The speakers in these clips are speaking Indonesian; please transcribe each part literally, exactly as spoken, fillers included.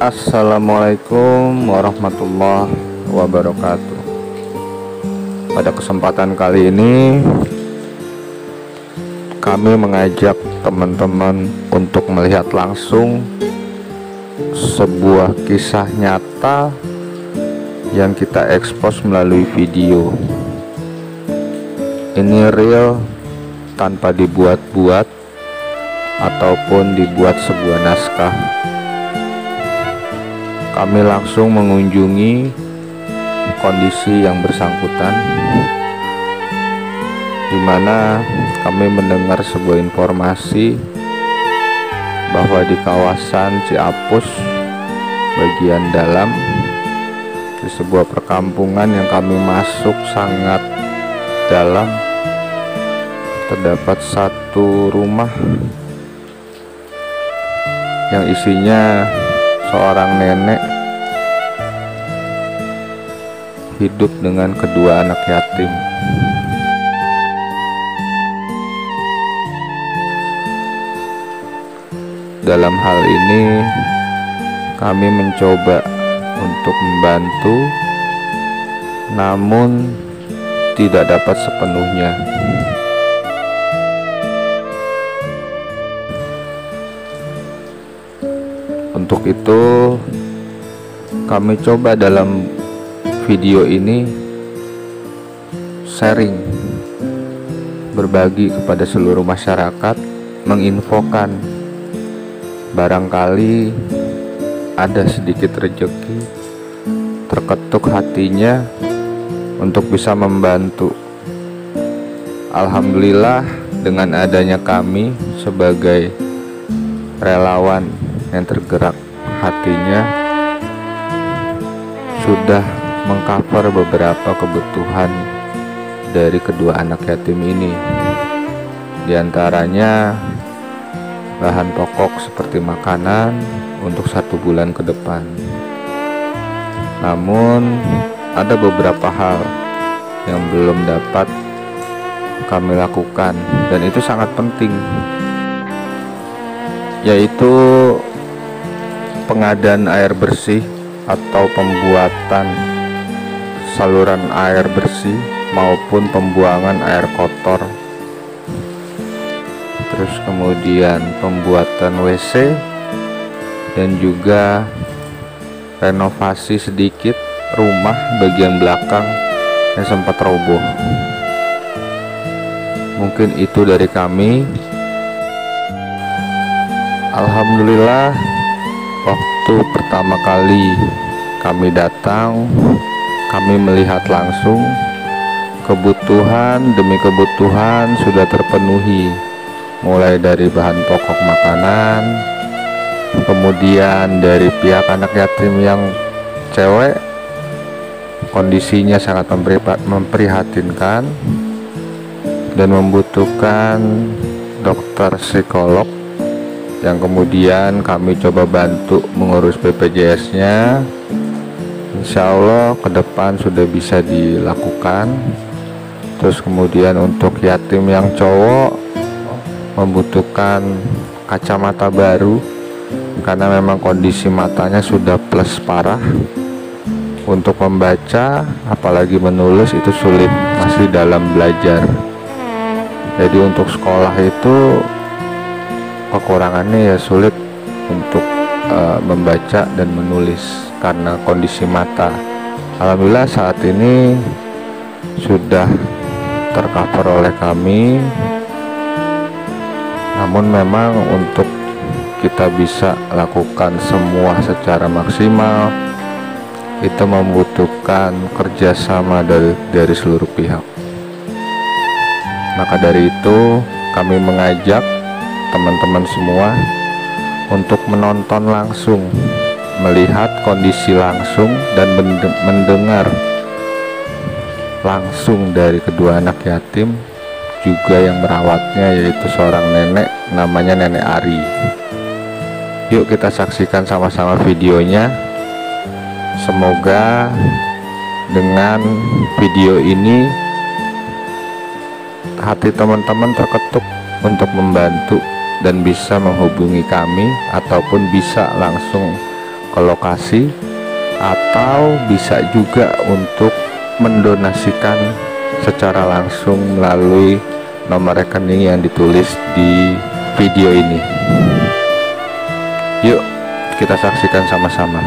Assalamualaikum warahmatullahi wabarakatuh. Pada kesempatan kali ini kami mengajak teman-teman untuk melihat langsung sebuah kisah nyata yang kita ekspos melalui video. Ini real, tanpa dibuat-buat ataupun dibuat sebuah naskah. Kami langsung mengunjungi kondisi yang bersangkutan, di mana kami mendengar sebuah informasi bahwa di kawasan Ciapus bagian dalam, di sebuah perkampungan yang kami masuk sangat dalam, terdapat satu rumah yang isinya seorang nenek hidup dengan kedua anak yatim. Dalam hal ini kami mencoba untuk membantu, namun tidak dapat sepenuhnya. Untuk itu kami coba dalam video ini sharing, berbagi kepada seluruh masyarakat, menginfokan barangkali ada sedikit rezeki, terketuk hatinya untuk bisa membantu. Alhamdulillah, dengan adanya kami sebagai relawan yang tergerak hatinya, sudah mengcover beberapa kebutuhan dari kedua anak yatim ini. Di antaranya bahan pokok seperti makanan untuk satu bulan ke depan. Namun ada beberapa hal yang belum dapat kami lakukan, dan itu sangat penting, yaitu pengadaan air bersih atau pembuatan saluran air bersih maupun pembuangan air kotor, terus kemudian pembuatan W C, dan juga renovasi sedikit rumah bagian belakang yang sempat roboh. Mungkin itu dari kami. Alhamdulillah, waktu pertama kali kami datang, kami melihat langsung kebutuhan demi kebutuhan sudah terpenuhi, mulai dari bahan pokok makanan, kemudian dari pihak anak yatim yang cewek kondisinya sangat memprihatinkan dan membutuhkan dokter psikolog, yang kemudian kami coba bantu mengurus B P J S-nya. Insya Allah ke depan sudah bisa dilakukan. Terus kemudian untuk yatim yang cowok membutuhkan kacamata baru, karena memang kondisi matanya sudah plus parah. Untuk membaca apalagi menulis itu sulit, masih dalam belajar. Jadi untuk sekolah itu kekurangannya ya sulit untuk uh, membaca dan menulis karena kondisi mata. Alhamdulillah saat ini sudah tercover oleh kami, namun memang untuk kita bisa lakukan semua secara maksimal itu membutuhkan kerjasama dari, dari seluruh pihak. Maka dari itu kami mengajak teman-teman semua untuk menonton langsung, melihat kondisi langsung dan mendengar langsung dari kedua anak yatim, juga yang merawatnya, yaitu seorang nenek namanya Nenek Ari. Yuk kita saksikan sama-sama videonya. Semoga dengan video ini hati teman-teman terketuk untuk membantu dan bisa menghubungi kami ataupun bisa langsung ke lokasi, atau bisa juga untuk mendonasikan secara langsung melalui nomor rekening yang ditulis di video ini. Yuk kita saksikan sama-sama.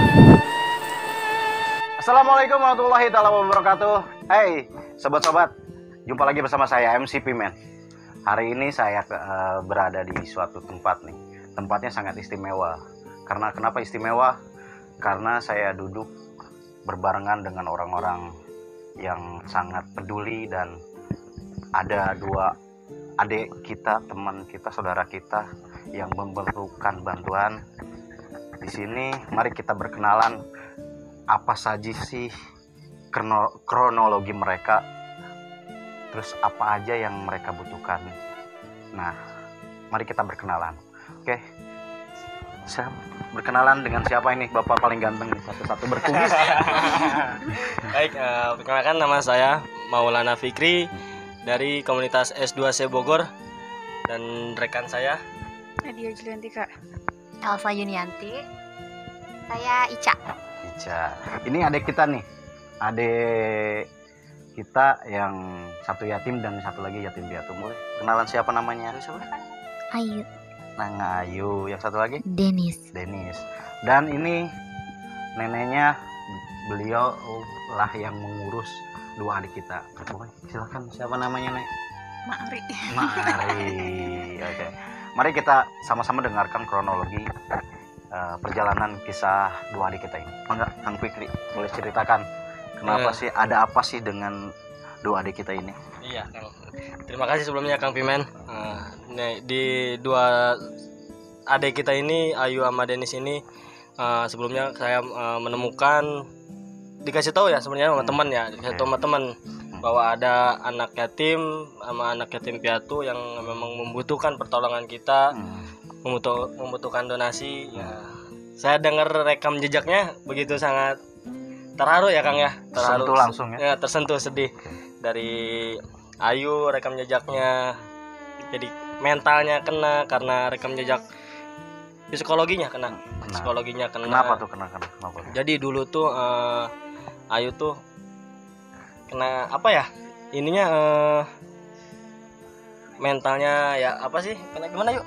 Assalamualaikum warahmatullahi wabarakatuh. Hey sobat-sobat, jumpa lagi bersama saya M C Pimen. Hari ini saya uh, berada di suatu tempat nih. Tempatnya sangat istimewa. Karena kenapa istimewa? Karena saya duduk berbarengan dengan orang-orang yang sangat peduli, dan ada dua adik kita, teman kita, saudara kita yang memerlukan bantuan. Di sini mari kita berkenalan apa saja sih kronologi mereka, terus apa aja yang mereka butuhkan. Nah, mari kita berkenalan. Oke, saya berkenalan dengan siapa ini? Bapak paling ganteng nih, satu-satu berkumis. Baik, uh, perkenalkan nama saya Maulana Fikri dari komunitas S dua C Bogor, dan rekan saya Nadia Juliantika, Alfa Yunianti, saya Ica. Ica. Ini adik kita nih, adik kita yang satu yatim dan satu lagi yatim piatu. Boleh kenalan siapa namanya? Ayu. Nanga Ayu. Yang satu lagi? Denis. Denis. Dan ini neneknya, beliau lah yang mengurus dua adik kita. Boleh silakan, siapa namanya, Nek? Ma'ri. Ma'ri. Oke. Mari kita sama-sama dengarkan kronologi uh, perjalanan kisah dua adik kita ini. Mangga, Kang Fikri, boleh ceritakan kenapa eh. sih, ada apa sih dengan dua adik kita ini? Iya, Kang. Terima kasih sebelumnya Kang Pimen. Uh, nih, di dua adik kita ini, Ayu sama Denis ini, uh, sebelumnya saya uh, menemukan, dikasih tahu ya sebenarnya sama teman ya, dikasih tahu sama teman bahwa ada anak yatim sama anak yatim piatu yang memang membutuhkan pertolongan kita, hmm. membutuh, membutuhkan donasi. Ya, saya dengar rekam jejaknya begitu sangat terharu ya Kang ya, terharu tersentuh langsung ya, ya tersentuh sedih dari Ayu, rekam jejaknya, jadi mentalnya kena karena rekam jejak, psikologinya kena, kena. psikologinya kena. Kenapa tuh kena, kena kenapa? Jadi dulu tuh uh, Ayu tuh kena apa ya, ininya uh, mentalnya ya apa sih, kena gimana yuk?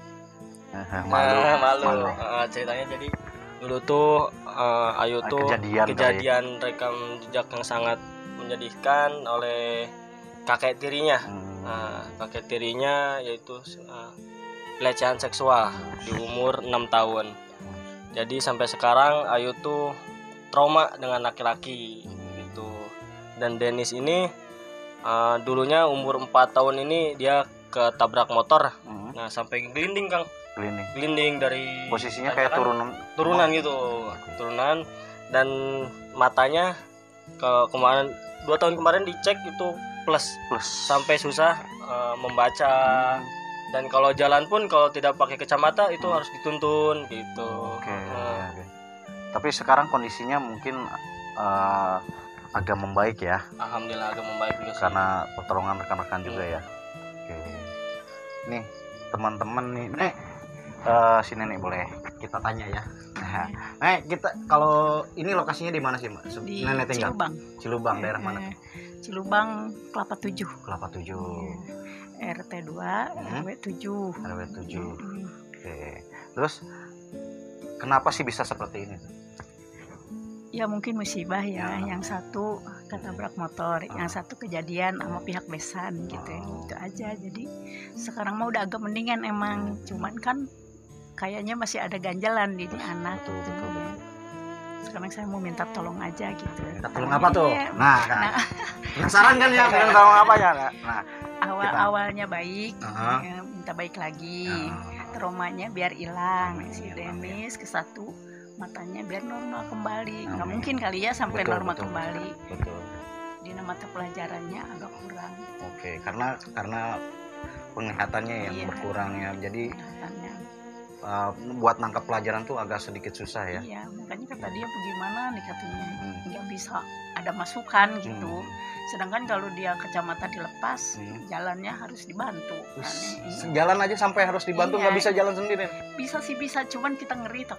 malu, nah, malu. malu. Uh, ceritanya jadi dulu tuh uh, Ayu tuh kejadian, kejadian rekam jejak yang sangat menyedihkan oleh kakek tirinya. hmm. Nah, kakek tirinya yaitu uh, pelecehan seksual di umur enam tahun. Jadi sampai sekarang Ayu tuh trauma dengan laki-laki gitu. Dan Denis ini uh, dulunya umur empat tahun ini dia ketabrak motor. hmm. Nah, sampai gelinding Kang. Gelinding. Gelinding dari posisinya kayak turunan turunan gitu, turunan, dan matanya ke kemarin dua tahun kemarin dicek itu plus plus sampai susah uh, membaca, hmm. dan kalau jalan pun kalau tidak pakai kacamata itu hmm. harus dituntun gitu. Oke. Okay, uh. okay. Tapi sekarang kondisinya mungkin uh, agak membaik ya. Alhamdulillah agak membaik juga sih. Karena pertolongan rekan-rekan hmm. juga ya. Oke. Okay. Nih teman-teman nih, nih uh, sini nih boleh kita tanya ya. Nah, nah kita kalau ini lokasinya di mana sih Mbak? Di Nenek tinggal? Cilubang. Cilubang, daerah mana? Eh, Cilubang Kelapa tujuh. Kelapa tujuh. R T dua, hmm? R W tujuh. R W tujuh. Hmm. Oke. Terus kenapa sih bisa seperti ini? Ya mungkin musibah ya. Ya. Yang satu ketabrak motor, oh. yang satu kejadian sama pihak besan gitu. Oh. Itu aja. Jadi sekarang mah udah agak mendingan emang. Cuman kan kayaknya masih ada ganjalan di, di anak betul, gitu. betul, betul. Sekarang saya mau minta tolong aja gitu. Minta tolong apa tuh? Ya. Nah, kan. Nah. Penasaran kan ya, minta tolong apa ya? Nah, awal kita. awalnya baik, uh-huh. ya, minta baik lagi, uh-huh. traumanya biar hilang. Si Denis ke satu matanya biar normal kembali. Nggak uh-huh. mungkin kali ya sampai betul, normal betul, kembali. Betul. Di mata pelajarannya agak kurang. Oke, karena karena penglihatannya yang iya, berkurang ya, jadi penglihatannya. Uh, buat nangkap pelajaran tuh agak sedikit susah ya. Iya, makanya kata dia bagaimana nih katanya, hmm. nggak bisa ada masukan gitu. Hmm. Sedangkan kalau dia kacamata dilepas, hmm. jalannya harus dibantu. Jalan aja sampai harus dibantu, nggak iya. bisa jalan sendiri. Bisa sih bisa, cuman kita ngeri takut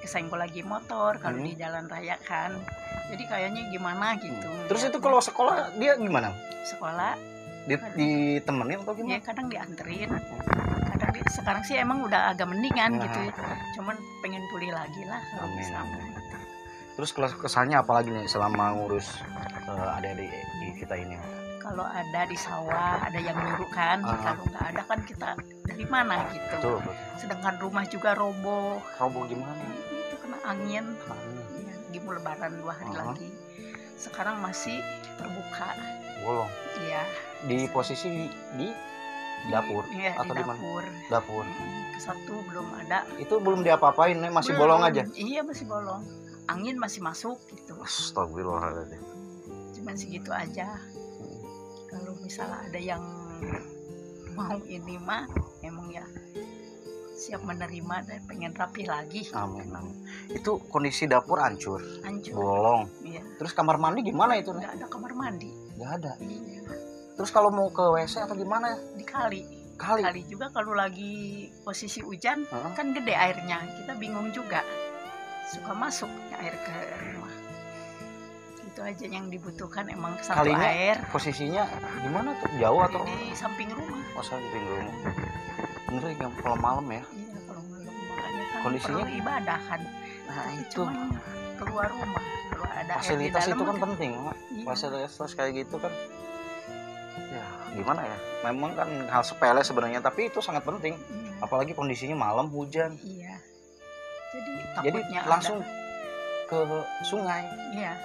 kesenggol lagi motor kalau Hmm. di jalan raya kan. Jadi kayaknya gimana gitu. Terus itu Lihatnya. kalau sekolah dia gimana? sekolah Di, ditemenin atau ya gimana? kadang dianterin, kadang di, sekarang sih emang udah agak mendingan Nah. gitu ya. Cuman pengen pulih lagi lah kalau Amin, bisa. amin. Terus kelas kesannya apa lagi nih selama ngurus uh, adik-adik di kita ini? Kalau ada di sawah ada yang nyuruh kan, Ah. kalau nggak ada kan kita dari mana gitu. Betul, betul. Sedangkan rumah juga roboh, Roboh gimana? itu kena angin. Amin. Ya, lagi mau lebaran dua hari Ah. lagi. Sekarang masih terbuka, Bolong. ya. Di posisi di, di dapur Iya, atau di di mana? dapur. Dapur. Mm, ke satu belum ada. Itu belum diapa-apain, Nek, masih Belum. bolong aja. Iya masih bolong. Angin masih masuk gitu. Astagfirullahaladzim. Cuman segitu aja. Kalau misalnya ada yang mau ini mah, emang ya siap menerima dan pengen rapi lagi. Amin, amin. Itu kondisi dapur hancur, Hancur. bolong. Iya. Terus kamar mandi gimana itu, Nek? Nggak ada kamar mandi. Nggak ada. Iya. Terus kalau mau ke W C atau gimana? Di kali. Kali. Kali juga kalau lagi posisi hujan Heeh. kan gede airnya. Kita bingung juga. Suka masuk air ke rumah. Itu aja yang dibutuhkan emang satu Kalinya air posisinya gimana tuh? Jauh atau? di samping rumah. Masa di pinggir rumah? Bener ya kalau malam ya? Iya kalau malam makanya kan Kondisinya- perlu ibadah kan. Nah Tapi itu cuman keluar rumah kalau ada fasilitas air di itu dalam kan penting, Mak. iya. Fasilitas kayak gitu kan. Ya gimana ya? Memang kan hal sepele sebenarnya, tapi itu sangat penting. Iya. Apalagi kondisinya malam hujan. Iya. Jadi Jadi takutnya langsung ada, ke sungai. iya.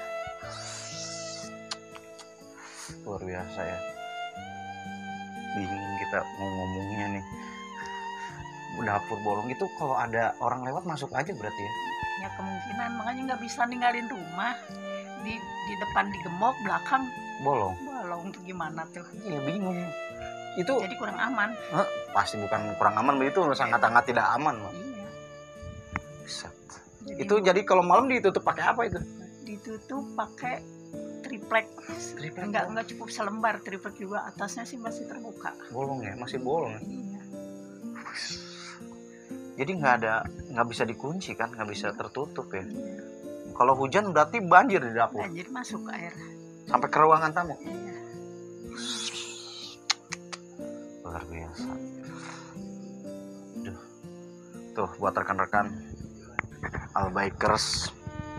Luar biasa ya. Bingung kita mau ngomongnya nih. Dapur bolong itu kalau ada orang lewat masuk aja berarti ya. Ya kemungkinan makanya nggak bisa ninggalin rumah di di depan digembok, belakang Bolong. bolong tuh gimana tuh. Iya bingung. Itu Jadi kurang aman. pasti bukan kurang aman, itu sangat-sangat tidak aman, Mak. Iya. Buset. Jadi Itu jadi kalau malam ditutup pakai apa itu? ditutup pakai triplek. Triplek Enggak bolong. enggak cukup selembar, triplek juga atasnya sih masih terbuka. Bolong ya, masih bolong ya. Iya. Jadi nggak ada, nggak bisa dikunci kan, nggak bisa tertutup ya. Iya. Kalau hujan berarti banjir di dapur Banjir masuk ke air. sampai ke ruangan tamu. Iya. Luar biasa. Duh. Tuh buat rekan-rekan Albikers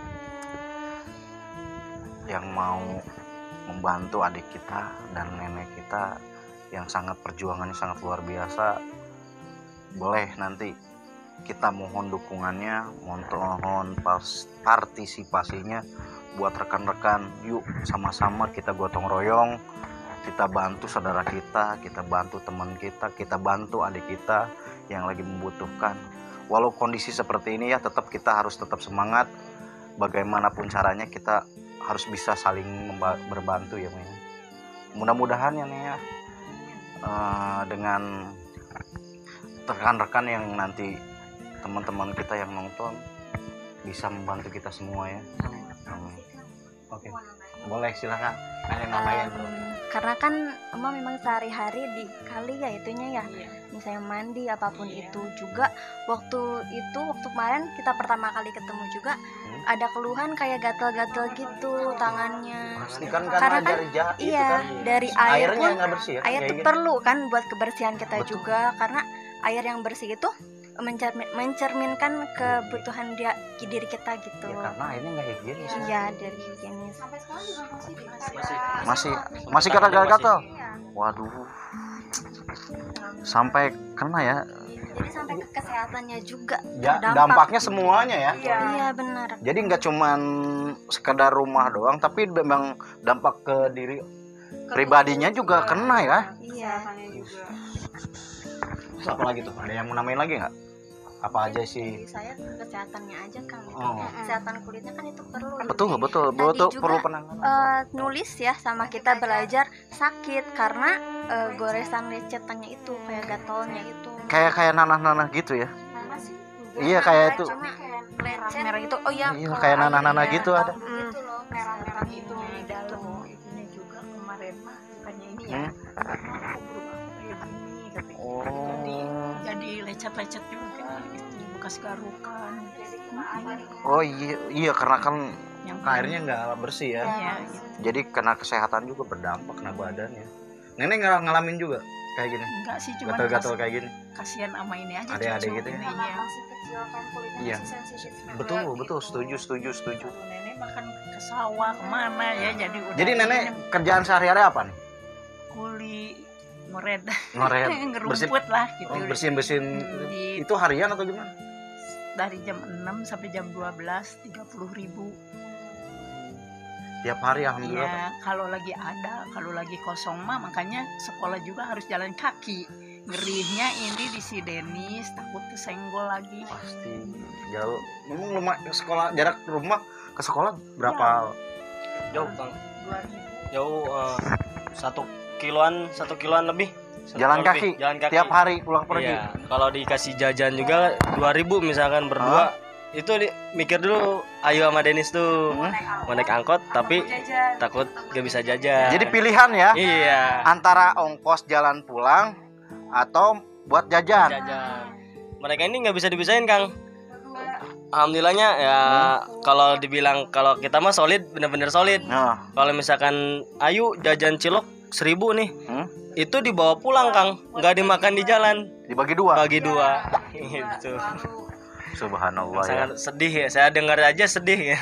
yang mau membantu adik kita dan nenek kita yang sangat perjuangannya sangat luar biasa, boleh nanti kita mohon dukungannya, mohon pas partisipasinya buat rekan-rekan. Yuk sama-sama kita gotong royong, kita bantu saudara kita, kita bantu teman kita, kita bantu adik kita yang lagi membutuhkan. Walau kondisi seperti ini ya, tetap kita harus tetap semangat. Bagaimanapun caranya kita harus bisa saling memba- berbantu ya, Maya. Mudah-mudahan ya, Nia, uh, dengan rekan-rekan yang nanti teman-teman kita yang nonton bisa membantu kita semua ya. Amin. Oke, boleh silakan. Nanya namanya dulu. Em, karena kan Emang memang sehari-hari di kali ya itunya ya, Iya. misalnya mandi apapun Iya. itu juga. Waktu itu waktu kemarin kita pertama kali ketemu juga Hmm. ada keluhan kayak gatel-gatel gitu tangannya. Pasti kan karena, Karena kan dari jahat itu Iya, kan. dari air Airnya pun nggak bersih ya. air kayak tuh gitu. perlu kan buat kebersihan kita Betul. juga, karena air yang bersih itu mencermin- mencerminkan kebutuhan dia diri kita gitu. Ya karena airnya nggak higienis. Iya, dari higienis. Masih masih kata gatal. Iya. Waduh. Sampai kena ya. Jadi sampai ke kesehatannya juga Ya, terdampak. dampaknya semuanya ya. Iya, iya benar. Jadi nggak cuman sekedar rumah doang, tapi memang dampak ke diri pribadinya juga kena ya. Iya. Terus apa lagi tuh? Ada yang mau namain lagi nggak? Apa aja sih? Dari saya kesehatannya aja kan. Oh. Kesehatan kulitnya kan itu perlu. Betul, betul, Tadi betul, juga, perlu penanganan. Eh, nulis ya sama kita belajar sakit karena eh, goresan lecetannya itu kayak gatalnya itu. Kayak kayak nanah-nanah gitu ya. Sama sih. Iya, kayak itu. Cuma lecet merah itu. Oh iya. Iya, kalau kayak air nanah-nanah ya, gitu ada. gitu loh, merah-merah gitu di dalam. Itunya juga kemarin mah bukannya ini Hmm. ya. Kok berubah kayak gini katanya. Oh. Jadi jadi lecet-lecet juga itu bekas garukan. Oh iya, iya karena kan Yang airnya nggak bersih ya. Iya, gitu. Jadi kena kesehatan juga berdampak kena badannya. Nenek nggak ngalamin juga kayak gini. Enggak sih, cuma Gatal-gatal kayak gini. kasihan sama ini aja. Adik-adik cucu gitu ya? ini, Karena iya. masih kecil kan kulitnya Iya. masih sensitif juga Betul, gitu. betul, setuju, setuju, setuju. Kalau nenek makan ke sawah kemana ya, jadi udah Jadi nenek ini kerjaan sehari-hari apa nih? kuli ngoret Ngoret, ngerumput lah gitu. oh, bersihin-bersihin. Di- Itu harian atau gimana? dari jam enam sampai jam dua belas tiga puluh ribu. Tiap hari alhamdulillah. Iya, kalau lagi ada, kalau lagi kosong mah makanya sekolah juga harus jalan kaki. Ngerihnya ini di si Denis takut kesenggol lagi. Pasti jauh. Memang rumah sekolah jarak rumah ke sekolah berapa? Jauh Kang. dua ribu. Jauh eh, satu kiloan, satu kiloan lebih. Satu Jalan kiloan kaki? lebih. Jalan kaki. Tiap hari pulang pergi. Iya. Kalau dikasih jajan juga dua ribu misalkan berdua. Itu di, mikir dulu Ayu sama Denis tuh Hmm. mau naik angkot tapi Jajan. takut gak bisa jajan. Jadi pilihan ya iya. antara ongkos jalan pulang atau buat jajan. Jajan. Mereka ini nggak bisa dipisahin Kang. Alhamdulillahnya ya kalau dibilang kalau kita mah solid bener-bener solid. Nah, Kalau misalkan Ayu jajan cilok seribu nih, hmm? itu dibawa pulang Kang, nggak dimakan di jalan, Dibagi dua. bagi dua. Gitu. Subhanallah ya. Sangat sedih ya, saya dengar aja sedih ya.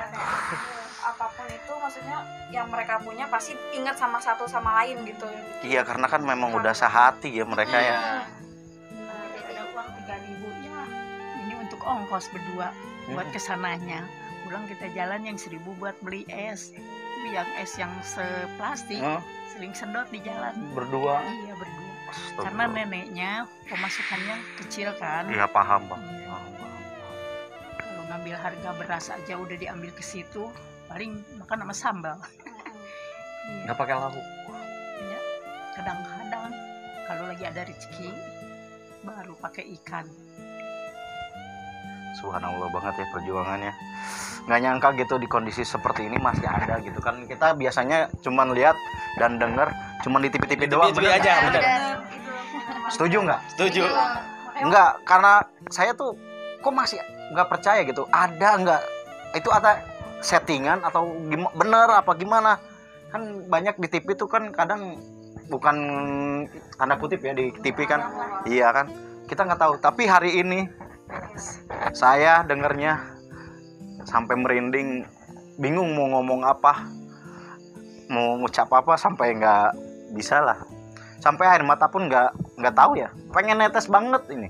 Apapun itu maksudnya yang mereka punya pasti ingat sama satu sama lain gitu. Iya karena kan memang udah sehati ya mereka ya. Iya. Ada uang tiga ribu ya. Ini untuk ongkos berdua buat kesananya. Pulang kita jalan yang seribu buat beli es. Itu yang es yang seplastik, Hmm? sering sedot di jalan. Berdua. Iya berdua. Karena neneknya pemasukannya kecil kan. Iya paham bang. Iya. Paham, paham. Kalau ngambil harga beras aja udah diambil ke situ, paling makan sama sambal. Iya. Nggak pakai lauk. Ya, kadang-kadang kalau lagi ada rezeki baru pakai ikan. Subhanallah banget ya perjuangannya. Nggak nyangka gitu di kondisi seperti ini masih ada gitu kan. Kita biasanya cuman lihat dan denger cuman di T V T V doang. T V bener aja, nggak? bener. Setuju nggak? Setuju. Enggak, karena saya tuh kok masih nggak percaya gitu. Ada nggak? Itu ada settingan atau gimana? Bener apa gimana? Kan banyak di T V tuh kan kadang bukan tanda kutip ya di T V kan. Iya kan? Kita nggak tahu. Tapi hari ini saya dengernya sampai merinding, bingung mau ngomong apa, mau ngucap apa sampai nggak bisa lah. Sampai air mata pun nggak nggak tahu ya, pengen netes banget ini.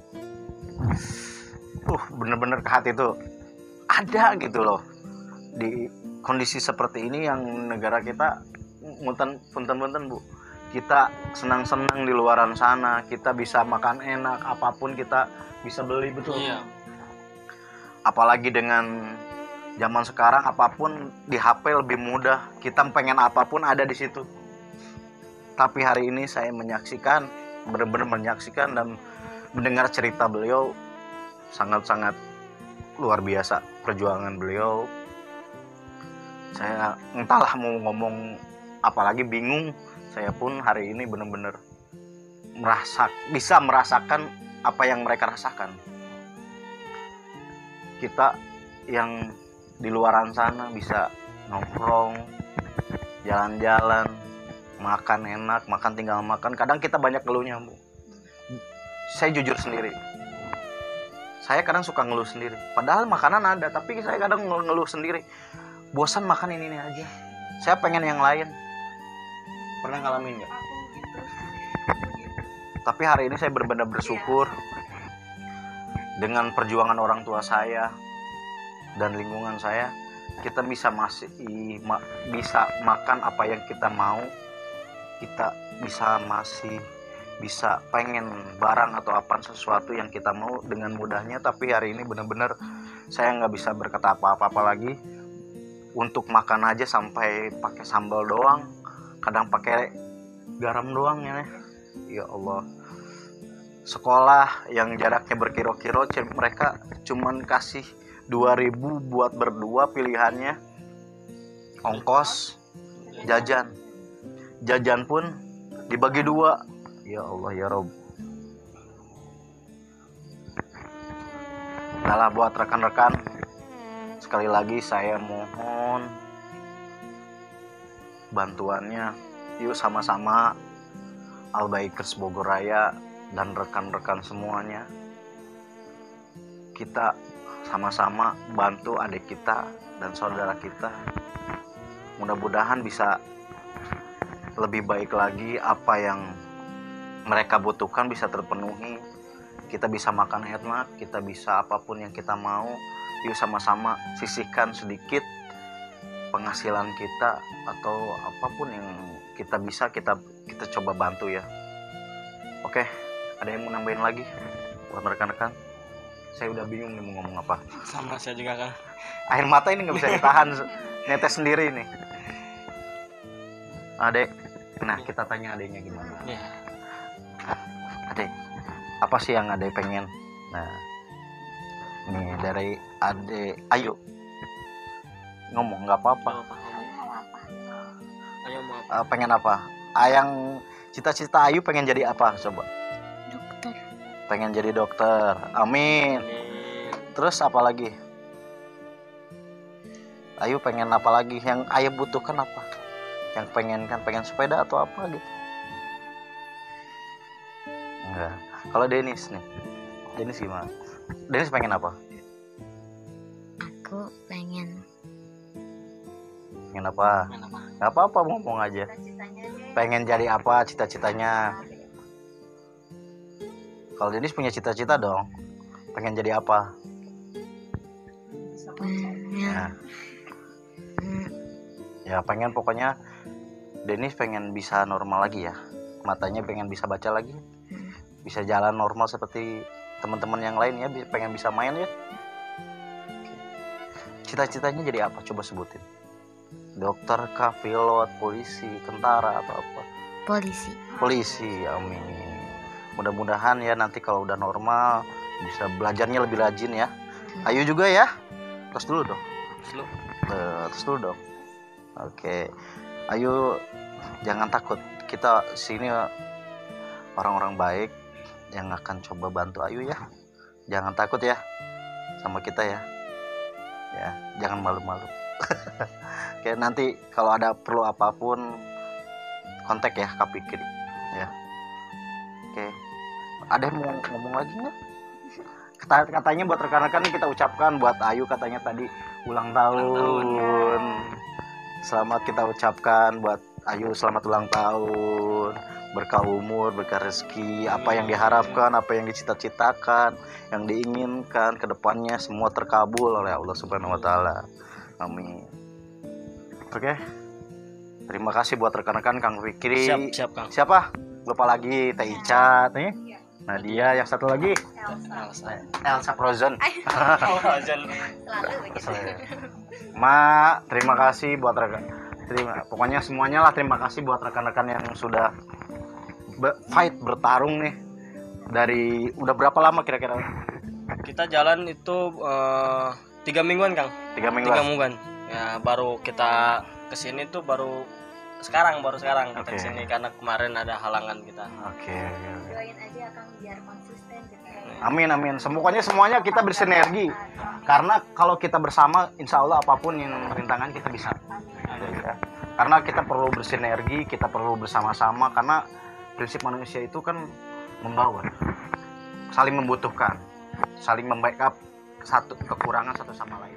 Uh, bener-bener ke hati tuh ada gitu loh di kondisi seperti ini yang negara kita punten punten bu, kita senang-senang di luaran sana, kita bisa makan enak, apapun kita bisa beli betul. Iya. Apalagi dengan zaman sekarang apapun di H P lebih mudah, kita pengen apapun ada di situ. Tapi hari ini saya menyaksikan, benar-benar menyaksikan dan mendengar cerita beliau sangat-sangat luar biasa perjuangan beliau. Saya entahlah mau ngomong apalagi bingung. Saya pun hari ini benar-benar merasa bisa merasakan apa yang mereka rasakan. Kita yang di luaran sana bisa nongkrong, jalan-jalan, makan enak, makan tinggal makan. Kadang kita banyak ngeluhnya, Bu. Saya jujur sendiri. Saya kadang suka ngeluh sendiri. Padahal makanan ada, tapi saya kadang ngeluh sendiri. Bosan makan ini, ini aja. Saya pengen yang lain. Pernah ngalamin nggak? Tapi hari ini saya benar-benar bersyukur dengan perjuangan orang tua saya dan lingkungan saya, kita bisa masih ma, bisa makan apa yang kita mau, kita bisa masih bisa pengen barang atau apa sesuatu yang kita mau dengan mudahnya. Tapi hari ini benar-benar saya nggak bisa berkata apa-apa lagi. Untuk makan aja sampai pakai sambal doang, kadang pakai garam doang ya. Ya Allah. Sekolah yang jaraknya berkilo-kilo, mereka cuman kasih dua ribu buat berdua pilihannya. Ongkos, jajan. Jajan pun dibagi dua. Ya Allah ya Rob. Adalah buat rekan-rekan, sekali lagi saya mohon bantuannya. Yuk sama-sama Al-Bikers Bogor Raya dan rekan-rekan semuanya, kita sama-sama bantu adik kita dan saudara kita. Mudah-mudahan bisa lebih baik lagi, apa yang mereka butuhkan bisa terpenuhi. Kita bisa makan enak, kita bisa apapun yang kita mau. Yuk sama-sama sisihkan sedikit penghasilan kita atau apapun yang kita bisa, kita kita coba bantu ya. Oke, ada yang mau nambahin lagi buat rekan-rekan? Saya udah bingung nih mau ngomong apa. Sama saya juga Kang. Air mata ini nggak bisa ditahan, netes sendiri nih. Adek, nah kita tanya adeknya gimana. Ya. Adek, apa sih yang adek pengen? Nah, nih dari adek, ayo ngomong, nggak apa-apa. Ayo mau apa? Uh, pengen apa? Ayang cita-cita Ayu pengen jadi apa? Coba. Dokter. Pengen jadi dokter. Amin. Terus apa lagi? Ayu pengen apa lagi? Yang Ayu butuhkan apa? Yang pengen kan pengen sepeda atau apa gitu? Enggak. Kalau Denis nih, Denis gimana? Denis pengen apa? Aku pengen. Pengen apa? Main apa? Gak apa-apa, ngomong aja. Cita-citanya deh. Pengen jadi apa cita-citanya? Kalau Denis punya cita-cita dong. Pengen jadi apa? Pengen. Nah, Hmm, ya pengen pokoknya Denis pengen bisa normal lagi ya. Matanya pengen bisa baca lagi. Bisa jalan normal seperti teman-teman yang lain ya. Pengen bisa main ya. Cita-citanya jadi apa? Coba sebutin. Dokter kah, pilot, polisi, tentara atau apa? polisi. Polisi, amin. Mudah-mudahan ya nanti kalau udah normal bisa belajarnya lebih rajin ya. Ayo juga ya. Terus dulu dong. Terus lu. Eh, Terus dulu dong. Oke. Ayo jangan takut. Kita sini orang-orang baik yang akan coba bantu Ayu ya. Jangan takut ya sama kita ya. Ya, jangan malu-malu. Oke, nanti kalau ada perlu apapun kontak ya Kak Fikri ya. Oke. Ada yang mau ngomong lagi nggak? Kata- Katanya buat rekan-rekan kita ucapkan buat Ayu katanya tadi ulang tahun. Selamat kita ucapkan buat Ayu, selamat ulang tahun. Berkah umur, berkah rezeki, apa yang diharapkan, apa yang dicita-citakan, yang diinginkan ke depannya semua terkabul oleh Allah Subhanahu wa taala. Amin. Oke. Terima kasih buat rekan-rekan Kang Fikri. Siap, siap Kang. Siapa? Lupa lagi Teh Ica nih. Nadia, yang satu lagi Elsa. Elsa Frozen. Oh, Azan. Selalu Ma, terima kasih buat rekan. Terima, pokoknya semuanya lah terima kasih buat rekan-rekan yang sudah be- fight bertarung nih. Dari udah berapa lama kira-kira? Kita jalan itu eh, tiga mingguan Kang. Tiga minggu. Tiga mingguan. Ya baru kita kesini tuh baru sekarang baru sekarang kita Oke. kesini karena kemarin ada halangan kita. Oke, oke, oke. doain aja Kang biar konsisten gitu. Amin amin. Semuanya semuanya kita bersinergi. Karena kalau kita bersama, insya Allah apapun yang rintangan kita bisa. Ya. Karena kita perlu bersinergi, kita perlu bersama-sama. Karena prinsip manusia itu kan membawa, saling membutuhkan, saling membackup satu kekurangan satu sama lain.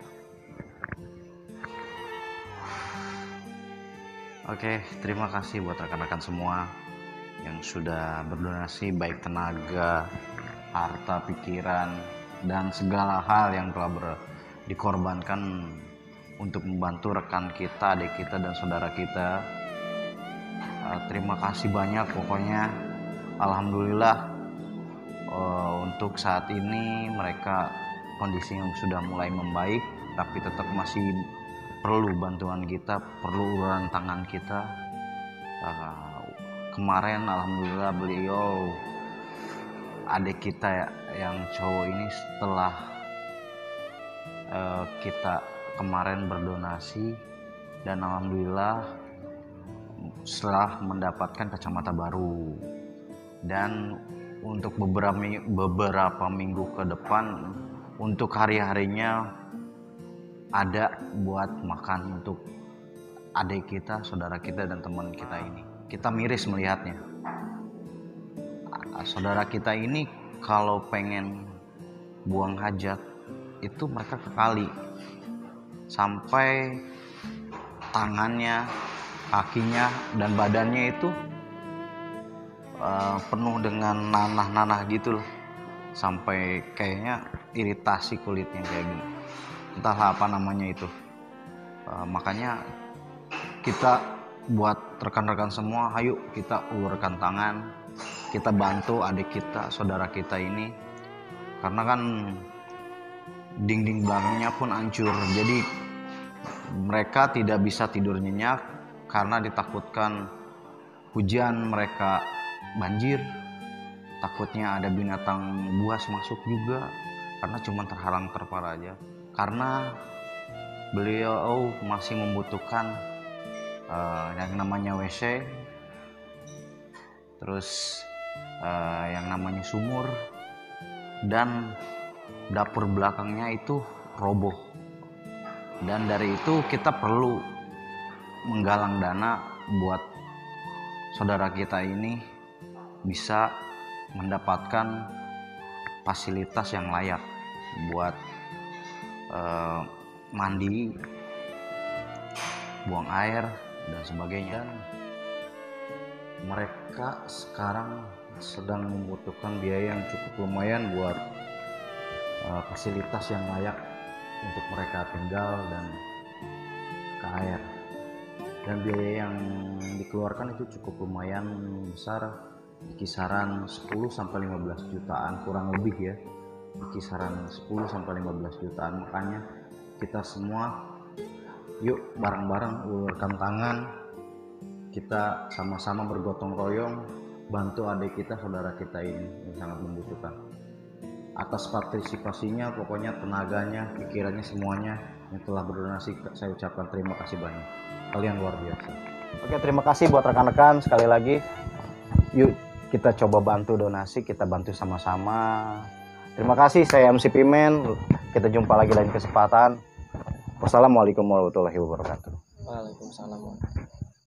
Oke, terima kasih buat rekan-rekan semua yang sudah berdonasi baik tenaga, harta, pikiran, dan segala hal yang telah ber- dikorbankan untuk membantu rekan kita, adik kita, dan saudara kita. Uh, terima kasih banyak pokoknya. Alhamdulillah uh, untuk saat ini mereka kondisinya sudah mulai membaik, tapi tetap masih perlu bantuan kita, perlu uluran tangan kita. Uh, kemarin alhamdulillah beliau adik kita ya, yang cowok ini setelah uh, kita kemarin berdonasi dan alhamdulillah setelah mendapatkan kacamata baru, dan untuk beberapa beberapa minggu ke depan untuk hari-harinya ada buat makan untuk adik kita, saudara kita, dan teman kita ini. Kita miris melihatnya. Saudara kita ini kalau pengen buang hajat itu mereka ke kali sampai tangannya, kakinya, dan badannya itu uh, penuh dengan nanah-nanah gitu loh, sampai kayaknya iritasi kulitnya kayak gini, entahlah apa namanya itu. Uh, makanya kita buat rekan-rekan semua, ayo kita ulurkan tangan, kita bantu adik kita, saudara kita ini, karena kan dinding belakangnya pun hancur, jadi mereka tidak bisa tidur nyenyak karena ditakutkan hujan mereka banjir, takutnya ada binatang buas masuk juga, karena cuma terhalang terpal aja, karena beliau masih membutuhkan uh, yang namanya W C, terus uh, yang namanya sumur, dan dapur belakangnya itu roboh. Dan dari itu kita perlu menggalang dana buat saudara kita ini bisa mendapatkan fasilitas yang layak buat uh, mandi, buang air, dan sebagainya. Dan mereka sekarang sedang membutuhkan biaya yang cukup lumayan buat uh, fasilitas yang layak untuk mereka tinggal dan ke air. Dan biaya yang dikeluarkan itu cukup lumayan besar, kisaran sepuluh sampai lima belas jutaan kurang lebih ya, kisaran sepuluh sampai lima belas jutaan. Makanya kita semua yuk bareng-bareng ulurkan tangan, kita sama-sama bergotong royong bantu adik kita, saudara kita ini yang sangat membutuhkan. Atas partisipasinya, pokoknya tenaganya, pikirannya, semuanya yang telah berdonasi, saya ucapkan terima kasih banyak. Kalian luar biasa. Oke, terima kasih buat rekan-rekan sekali lagi. Yuk kita coba bantu donasi, kita bantu sama-sama. Terima kasih, saya M C Pimen. Kita jumpa lagi lain kesempatan. Wassalamualaikum warahmatullahi wabarakatuh. Waalaikumsalam.